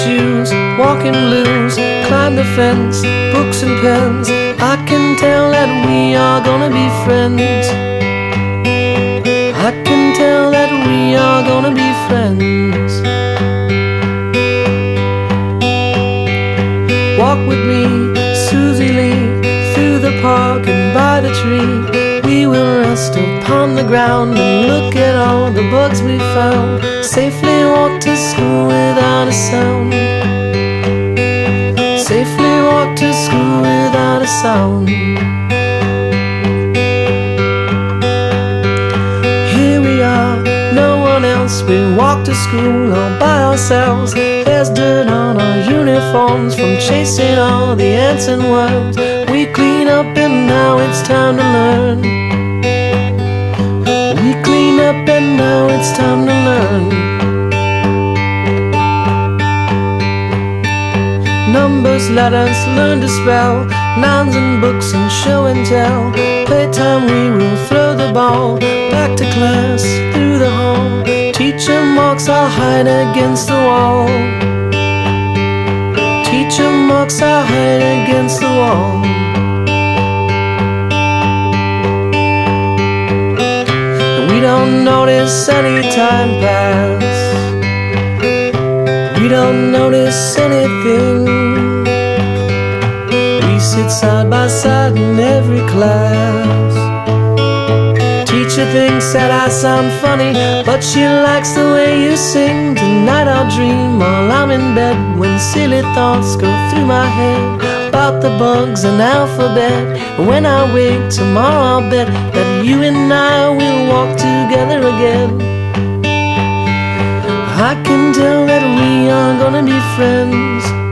shoes, walking blues, climb the fence, books and pens. I can tell that we are gonna be friends. I can tell that we are gonna be friends. Walk with me, Susie Lee, through the park and by the tree. We will rest upon the ground and look at all the bugs we found. Safely walk to school without a sound. Safely walk to school without a sound. Here we are, no one else. We walk to school all by ourselves. There's dirt on our uniforms from chasing all the ants and worms. We clean up and now it's time to learn. We clean up and now it's time to learn. Numbers, letters, learn to spell, nouns and books and show and tell. Playtime we will throw the ball, back to class, through the hall. Teacher marks our hide against the wall. Teacher marks our hide against the wall. We don't notice any time pass. We don't notice anything. We sit side by side in every class. Teacher thinks that I sound funny, but she likes the way you sing. Tonight I'll dream while I'm in bed, when silly thoughts go through my head about the bugs and alphabet. And when I wake tomorrow I'll bet that you and I will walk together again. I can tell that we are gonna be friends.